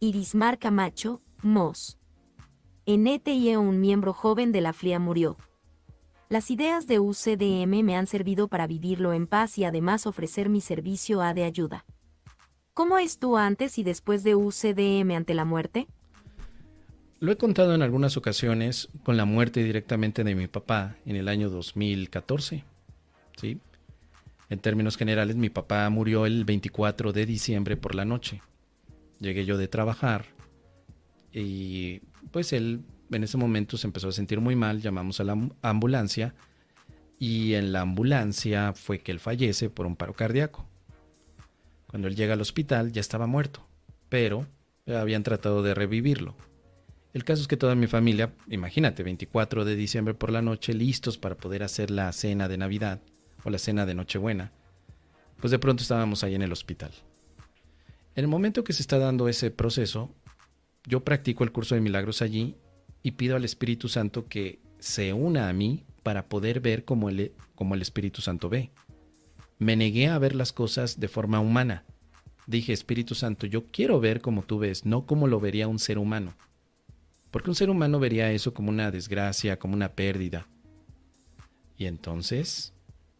Irismar Camacho, Mos. NTIE, un miembro joven de la FLIA murió. Las ideas de UCDM me han servido para vivirlo en paz y además ofrecer mi servicio de ayuda. ¿Cómo es tú antes y después de UCDM ante la muerte? Lo he contado en algunas ocasiones con la muerte directamente de mi papá en el año 2014. ¿Sí? En términos generales, mi papá murió el 24 de diciembre por la noche. Llegué yo de trabajar y pues él en ese momento se empezó a sentir muy mal, llamamos a la ambulancia y en la ambulancia fue que él fallece por un paro cardíaco. Cuando él llega al hospital ya estaba muerto, pero habían tratado de revivirlo. El caso es que toda mi familia, imagínate, 24 de diciembre por la noche, listos para poder hacer la cena de Navidad o la cena de Nochebuena, pues de pronto estábamos ahí en el hospital. En el momento que se está dando ese proceso, yo practico el curso de milagros allí y pido al Espíritu Santo que se una a mí para poder ver como el Espíritu Santo ve. Me negué a ver las cosas de forma humana. Dije, Espíritu Santo, yo quiero ver como tú ves, no como lo vería un ser humano. Porque un ser humano vería eso como una desgracia, como una pérdida. Y entonces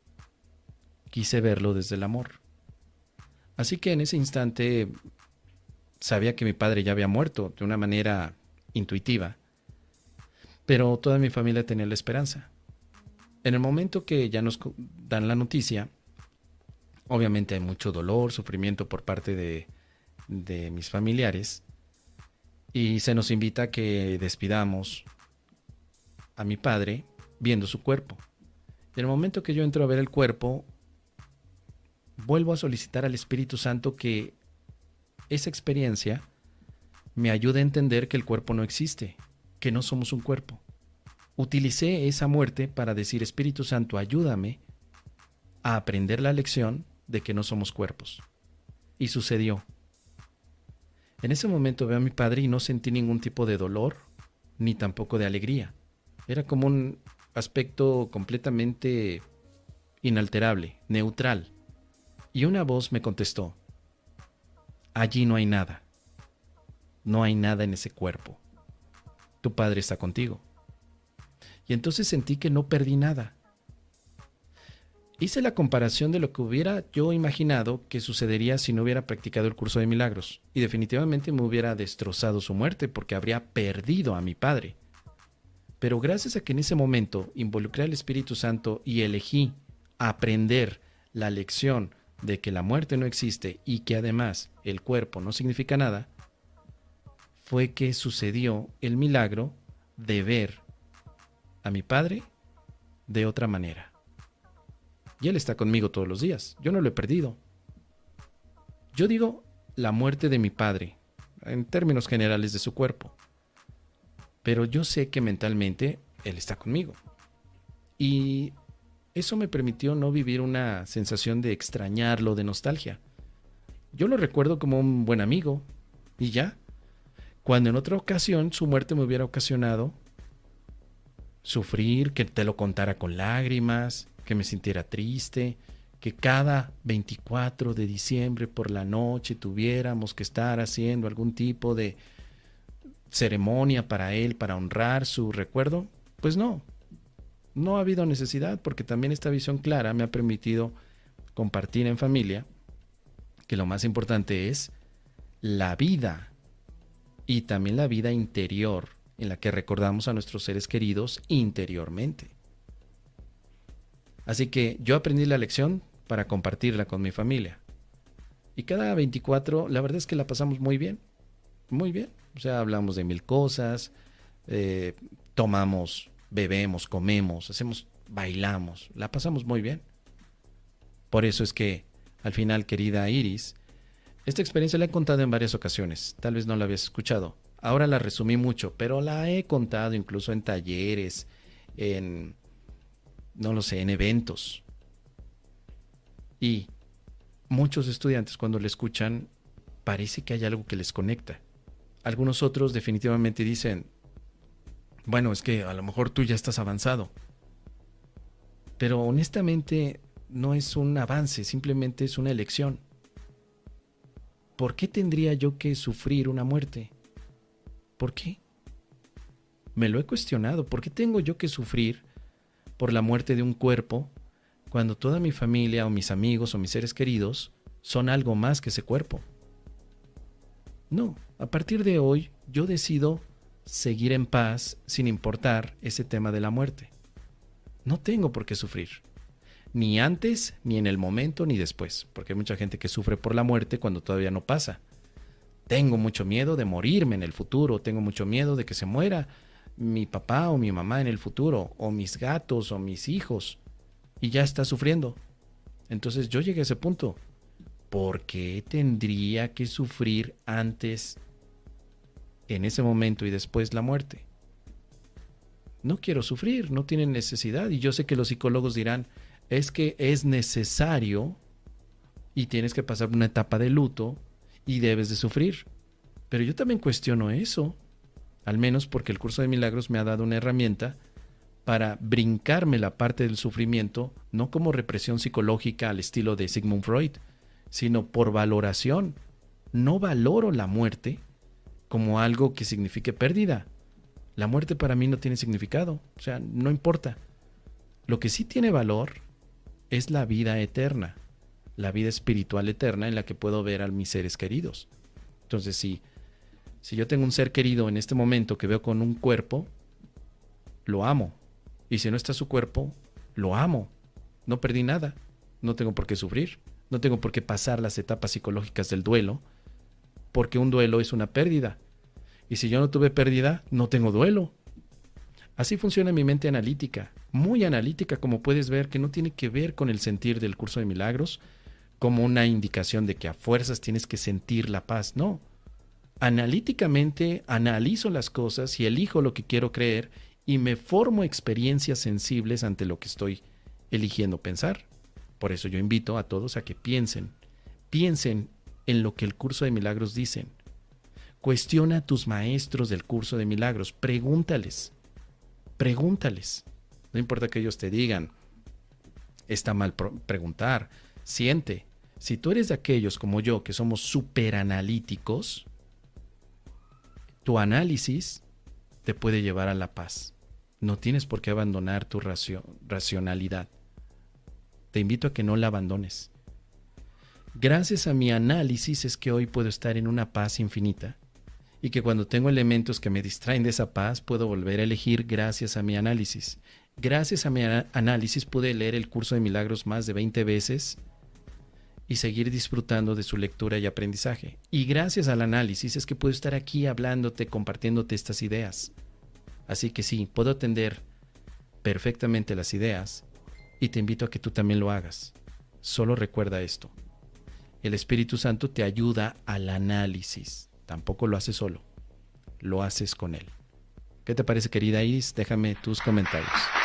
quise verlo desde el amor. Así que en ese instante sabía que mi padre ya había muerto de una manera intuitiva, pero toda mi familia tenía la esperanza. En el momento que ya nos dan la noticia, obviamente hay mucho dolor, sufrimiento por parte de mis familiares, y se nos invita a que despidamos a mi padre viendo su cuerpo. En el momento que yo entro a ver el cuerpo, vuelvo a solicitar al Espíritu Santo que esa experiencia me ayude a entender que el cuerpo no existe, que no somos un cuerpo. Utilicé esa muerte para decir, Espíritu Santo, ayúdame a aprender la lección de que no somos cuerpos. Y sucedió. En ese momento veo a mi padre y no sentí ningún tipo de dolor, ni tampoco de alegría. Era como un aspecto completamente inalterable, neutral. Y una voz me contestó, allí no hay nada. No hay nada en ese cuerpo. Tu padre está contigo. Y entonces sentí que no perdí nada. Hice la comparación de lo que hubiera yo imaginado que sucedería si no hubiera practicado el curso de milagros. Y definitivamente me hubiera destrozado su muerte porque habría perdido a mi padre. Pero gracias a que en ese momento involucré al Espíritu Santo y elegí aprender la lección de que la muerte no existe y que además el cuerpo no significa nada, fue que sucedió el milagro de ver a mi padre de otra manera. Y él está conmigo todos los días. Yo no lo he perdido. Yo digo la muerte de mi padre, en términos generales de su cuerpo. Pero yo sé que mentalmente él está conmigo. Y eso me permitió no vivir una sensación de extrañarlo, de nostalgia. Yo lo recuerdo como un buen amigo. Y ya. Cuando en otra ocasión su muerte me hubiera ocasionado sufrir, que te lo contara con lágrimas, que me sintiera triste, que cada 24 de diciembre por la noche tuviéramos que estar haciendo algún tipo de ceremonia para él, para honrar su recuerdo, pues no ha habido necesidad, porque también esta visión clara me ha permitido compartir en familia que lo más importante es la vida y también la vida interior en la que recordamos a nuestros seres queridos interiormente. Así que yo aprendí la lección para compartirla con mi familia. Y cada 24, la verdad es que la pasamos muy bien. Muy bien. O sea, hablamos de mil cosas, tomamos, bebemos, comemos, bailamos. La pasamos muy bien. Por eso es que, al final, querida Iris, esta experiencia la he contado en varias ocasiones. Tal vez no la habías escuchado. Ahora la resumí mucho, pero la he contado incluso en talleres, no lo sé, en eventos. Y muchos estudiantes cuando la escuchan parece que hay algo que les conecta. Algunos otros definitivamente dicen, bueno, es que a lo mejor tú ya estás avanzado. Pero honestamente no es un avance, simplemente es una elección. ¿por qué tendría yo que sufrir una muerte? ¿Por qué? Me lo he cuestionado. ¿Por qué tengo yo que sufrir por la muerte de un cuerpo cuando toda mi familia o mis amigos o mis seres queridos son algo más que ese cuerpo? No, a partir de hoy yo decido seguir en paz sin importar ese tema de la muerte. No tengo por qué sufrir, ni antes, ni en el momento, ni después, porque hay mucha gente que sufre por la muerte cuando todavía no pasa. Tengo mucho miedo de morirme en el futuro, tengo mucho miedo de que se muera mi papá o mi mamá en el futuro, o mis gatos o mis hijos, y ya está sufriendo. Entonces yo llegué a ese punto. ¿Por qué tendría que sufrir antes, en ese momento y después la muerte? No quiero sufrir, no tiene necesidad. Y yo sé que los psicólogos dirán, es que es necesario y tienes que pasar una etapa de luto y debes de sufrir. Pero yo también cuestiono eso, al menos porque el curso de milagros me ha dado una herramienta para brincarme la parte del sufrimiento, no como represión psicológica al estilo de Sigmund Freud, sino por valoración. No valoro la muerte como algo que signifique pérdida. La muerte para mí no tiene significado, o sea, no importa. Lo que sí tiene valor es la vida eterna, la vida espiritual eterna en la que puedo ver a mis seres queridos. Entonces, si yo tengo un ser querido en este momento que veo con un cuerpo, lo amo. Y si no está su cuerpo, lo amo. No perdí nada, no tengo por qué sufrir. No tengo por qué pasar las etapas psicológicas del duelo, porque un duelo es una pérdida. Y si yo no tuve pérdida, no tengo duelo. Así funciona mi mente analítica, muy analítica, como puedes ver, que no tiene que ver con el sentir del curso de milagros, como una indicación de que a fuerzas tienes que sentir la paz. No. Analíticamente analizo las cosas y elijo lo que quiero creer y me formo experiencias sensibles ante lo que estoy eligiendo pensar. Por eso yo invito a todos a que piensen en lo que el curso de milagros dicen. Cuestiona a tus maestros del curso de milagros, pregúntales. No importa que ellos te digan, está mal preguntar, siente. Si tú eres de aquellos como yo que somos súper analíticos, tu análisis te puede llevar a la paz. No tienes por qué abandonar tu racionalidad. Te invito a que no la abandones. Gracias a mi análisis es que hoy puedo estar en una paz infinita y que cuando tengo elementos que me distraen de esa paz puedo volver a elegir gracias a mi análisis. Gracias a mi análisis pude leer el curso de milagros más de 20 veces y seguir disfrutando de su lectura y aprendizaje. Y gracias al análisis es que puedo estar aquí hablándote, compartiéndote estas ideas. Así que sí, puedo atender perfectamente las ideas y te invito a que tú también lo hagas. Solo recuerda esto. El Espíritu Santo te ayuda al análisis. Tampoco lo haces solo. Lo haces con él. ¿Qué te parece, querida Iris? Déjame tus comentarios.